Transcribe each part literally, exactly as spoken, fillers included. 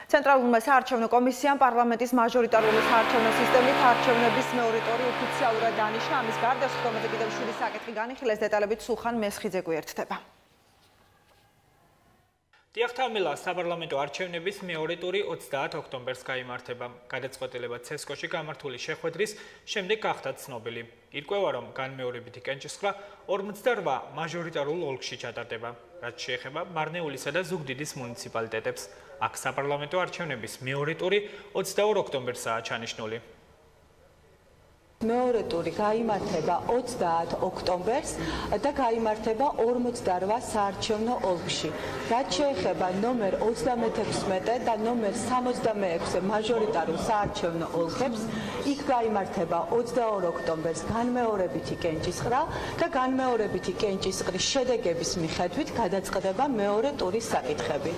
ცენტრალურმა საარჩევნო კომისიამ პარლამენტის მაჟორიტარული საარჩევნო სისტემით არჩევნების მეორე ტური ოფიციალურად დანიშნა. ამის გარდა სხდომაზე კიდევ შვიდი საკითხი განიხილეს. დეტალებით სულხან მესხიძე გვერდდება. დიახთამილა საპარლამენტო არჩევნების მეორე ტური ოცდაათ ოქტომბერს გაიმართება. გადაწყვეტილება ცესკოში გამართული შეხვედრის შემდეგ გახდა ცნობილი. ირკვევა, რომ განმეორებითი კენჭისყრა ორმოცდაორ მაჟორიტარულ ოლქში ჩატარდება, რაც შეეხება მარნეულისა და ზუგდიდის მუნიციპალიტეტებს. აქ საპარლამენტო არჩევნების მეორე ტური ოცდაორ ოქტომბერსაა ჩანიშნული. მეორე ტური გაიმართება ოცდაათ ოქტომბერს და გაიმართება ორმოცდაორ საარჩევნო ოლქში. რაც შეეხება ნომერ ოცდამეთექვსმეტე და ნომერ სამოცდამეექვსე მაჟორიტარულ საარჩევნო ოლქებს, იქ გაიმართება ოცდაორ ოქტომბერს განმეორებითი კენჭისყრა და განმეორებითი კენჭისყრის შედეგების მიხედვით გადაწყდება მეორე ტურის საკითხები.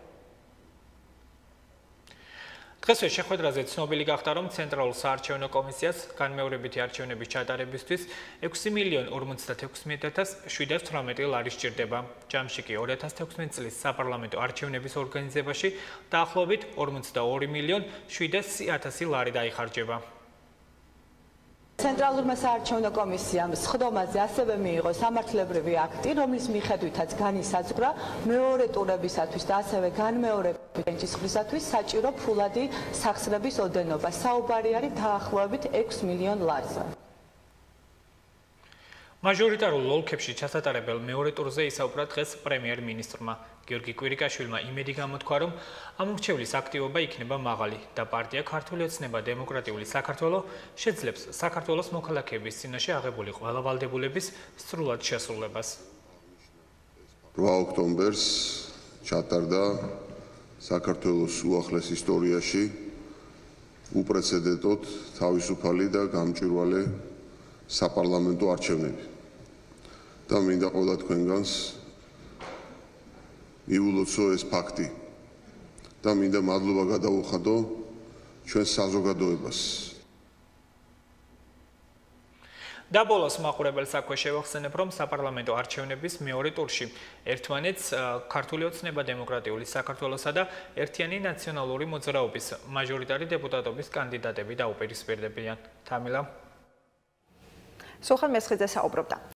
დღესვე შეხვედრაზე ცნობილი გახდა, რომ ცენტრალურ საარჩევნო კომისიას განმეორებითი არჩევნების ჩატარებისთვის ექვსი მილიონ ორმოცდათექვსმეტ ათას შვიდას თვრამეტი ლარი სჭირდება. ჯამში კი ორი ათას თექვსმეტ წლის საპარლამენტო არჩევნების ორგანიზებაში დაახლოებით ორმოცდაორი მილიონ შვიდასი ათასი ლარი დაიხარჯება. ცენტრალურმა საარჩევნო კომისიამ სხდომაზე ასევე მიიღო სამართლებრივი აქტი, რომლის მიხედვითაც განისაზღვრა მეორე ტურებისათვის და ასევე განმეორებითი კენჭისყრისათვის საჭირო ფულადი სახსრების ოდენობა. საუბარი არის დაახლოებით ექვს მილიონ ლარზე. მაჟორიტარულ ოლქებში ჩასატარებელ მეორე ტურზე ისაუბრა დღეს პრემიერ-მინისტრმა. გიორგი კვირიკაშვილმა იმედი გამოთქვა, რომ ამორჩევლის აქტივობა იქნება მაღალი და პარტია ქართული ოცნება დემოკრატიული საქართველო შეძლებს საქართველოს მოქალაქეების წინაშე აღებული ყველა ვალდებულების სრულად შესრულებას. რვა ოქტომბერს ჩატარდა საქართველოს უახლეს ისტორიაში უპრეცედენტოდ თავისუფალი და გამჭვირვალე საპარლამენტო არჩევნები. და მინდა ყველა თქვენგანს მიულოცო ეს ფაქტი და მინდა მადლობა გადავუხადო ჩვენ საზოგადოებას. და ბოლოს მაყურებელს აქვე შევახსენებ, რომ საპარლამენტო არჩევნების მეორე ტურში ერთმანეთს ქართული ოცნება დემოკრატიული საქართველოსა და ერთიანი ნაციონალური მოძრაობის მაჟორიტარი დეპუტატობის კანდიდატები დაუპირისპირდებიან. თამილა სულხან მესხიძე საუბრობდა.